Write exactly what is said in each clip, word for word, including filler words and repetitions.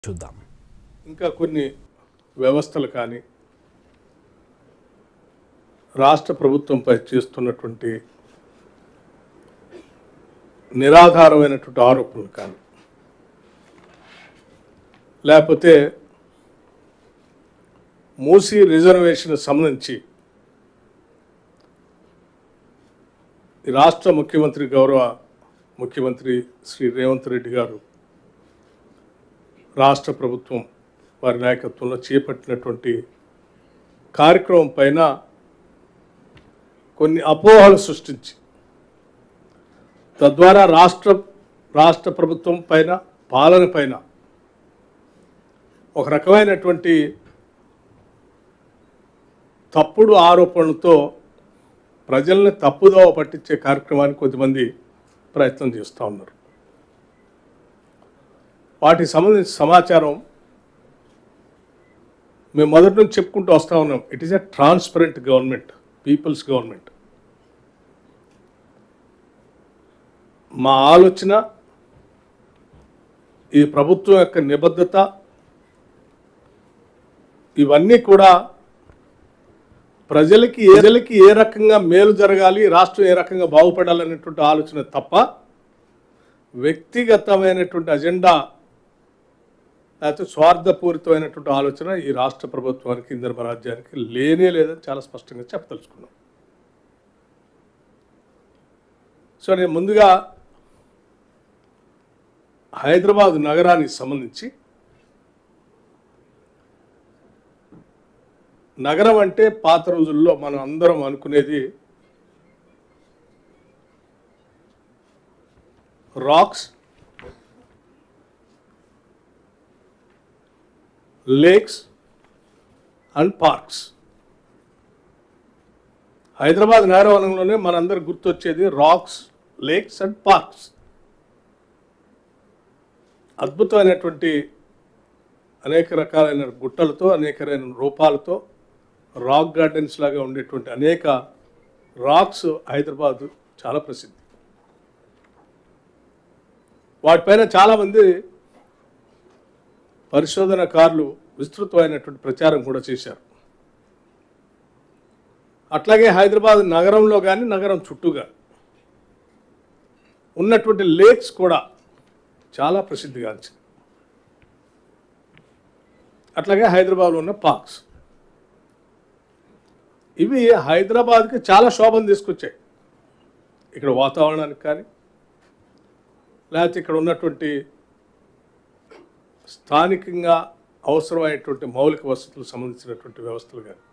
చూద్దాం. ఇంకా కొన్ని వ్యవస్థలు కానీ రాష్ట్ర ప్రభుత్వంపై చేస్తున్నటువంటి నిరాధారమైనటువంటి ఆరోపణలు కానీ లేకపోతే మూసీ రిజర్వేషన్ సంబంధించి ఈ రాష్ట్ర ముఖ్యమంత్రి గౌరవ ముఖ్యమంత్రి శ్రీ రేవంత్ రెడ్డి గారు రాష్ట్ర ప్రభుత్వం వారి నాయకత్వంలో చేపట్టినటువంటి కార్యక్రమం పైన కొన్ని అపోహలు సృష్టించి తద్వారా రాష్ట్ర రాష్ట్ర ప్రభుత్వం పైన పాలన పైన ఒక రకమైనటువంటి తప్పుడు ఆరోపణలతో ప్రజల్ని తప్పుదోవ పట్టించే కార్యక్రమానికి కొద్దిమంది ప్రయత్నం చేస్తూ ఉన్నారు. వాటికి సంబంధించిన సమాచారం మేము మొదటి నుంచి చెప్పుకుంటూ వస్తూ ఉన్నాం. It is a transparent government, people's government. మా ఆలోచన, ఈ ప్రభుత్వం యొక్క నిబద్ధత ఇవన్నీ కూడా ప్రజలకి ప్రజలకి ఏ రకంగా మేలు జరగాలి, రాష్ట్రం ఏ రకంగా బాగుపడాలనేటువంటి ఆలోచన తప్ప వ్యక్తిగతమైనటువంటి అజెండా లేకపోతే స్వార్థపూరితమైనటువంటి ఆలోచన ఈ రాష్ట్ర ప్రభుత్వానికి, ఇంధన రాజ్యానికి లేనే లేదని చాలా స్పష్టంగా చెప్పదలుచుకున్నాం. సో నేను ముందుగా హైదరాబాద్ నగరానికి సంబంధించి, నగరం అంటే పాత రోజుల్లో మనం అందరం అనుకునేది rocks, lakes and parks. Hyderabad నగరవనంలోనే మనందరికి గుర్తొచ్చేది రాక్స్, లేక్స్ అండ్ పార్క్స్. అద్భుతమైనటువంటి అనేక రకాలైన గుట్టలతో, అనేక రకమైన రూపాలతో రాక్ గార్డెన్స్ లాగా ఉండేటువంటి అనేక రాక్స్ హైదరాబాద్ చాలా ప్రసిద్ధి. వాటిపైన చాలామంది పరిశోధనకారులు విస్తృతమైనటువంటి ప్రచారం కూడా చేశారు. అట్లాగే హైదరాబాద్ నగరంలో కానీ నగరం చుట్టూగా ఉన్నటువంటి లేక్స్ కూడా చాలా ప్రసిద్ధిగాంచింది. అట్లాగే హైదరాబాద్లో ఉన్న పార్క్స్, ఇవి హైదరాబాద్కి చాలా శోభను తీసుకొచ్చాయి. ఇక్కడ వాతావరణానికి కానీ లేకపోతే ఇక్కడ ఉన్నటువంటి స్థానికంగా అవసరమైనటువంటి మౌలిక వసతులకు సంబంధించినటువంటి వ్యవస్థలు కానీ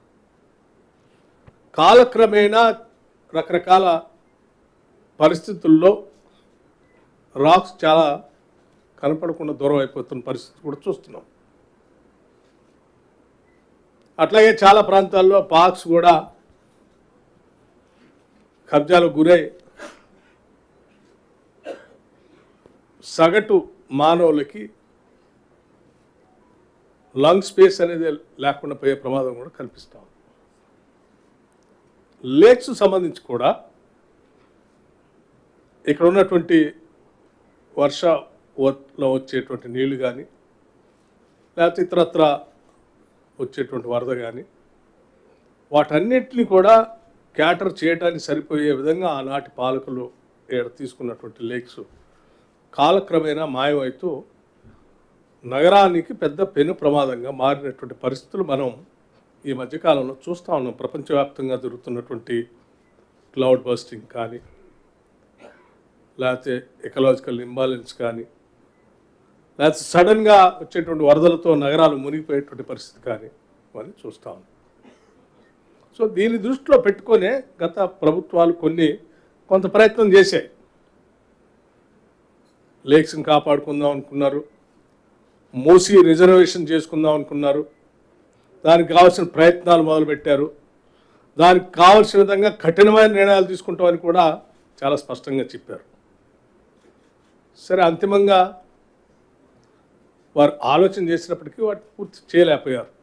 కాలక్రమేణా రకరకాల పరిస్థితుల్లో రాక్స్ చాలా కనపడకుండా దూరం అయిపోతున్న పరిస్థితి కూడా చూస్తున్నాం. అట్లాగే చాలా ప్రాంతాల్లో పార్క్స్ కూడా కబ్జాలకు గురై సగటు మానవులకి లంగ్ స్పేస్ అనేది లేకుండా పోయే ప్రమాదం కూడా కనిపిస్తాం. లేక్స్ సంబంధించి కూడా ఇక్కడ ఉన్నటువంటి వర్షంలో వచ్చేటువంటి నీళ్లు కానీ లేకపోతే ఇతరత్ర వచ్చేటువంటి వరద కానీ వాటన్నిటిని కూడా క్యాటర్ చేయడానికి సరిపోయే విధంగా ఆనాటి పాలకులు ఇక్కడ తీసుకున్నటువంటి లేక్స్ కాలక్రమేణా మాయమవుతూ నగరానికి పెద్ద పెను ప్రమాదంగా మారినటువంటి పరిస్థితులు మనం ఈ మధ్యకాలంలో చూస్తూ ఉన్నాం. ప్రపంచవ్యాప్తంగా జరుగుతున్నటువంటి క్లౌడ్ బస్టింగ్ కానీ లేకపోతే ఎకలాజికల్ ఇంబాలెన్స్ కానీ లేకపోతే సడన్గా వచ్చేటువంటి వరదలతో నగరాలు మునిగిపోయేటువంటి పరిస్థితి కానీ అని చూస్తూ ఉన్నాం. సో దీన్ని దృష్టిలో పెట్టుకొనే గత ప్రభుత్వాలు కొన్ని కొంత ప్రయత్నం చేశాయి. లేక్స్ని కాపాడుకుందాం అనుకున్నారు, మూసీ రిజర్వేషన్ చేసుకుందాం అనుకున్నారు, దానికి కావాల్సిన ప్రయత్నాలు మొదలుపెట్టారు. దానికి కావాల్సిన విధంగా కఠినమైన నిర్ణయాలు తీసుకుంటామని కూడా చాలా స్పష్టంగా చెప్పారు. సరే, అంతిమంగా వారు ఆలోచన చేసినప్పటికీ వాటిని పూర్తి చేయలేకపోయారు.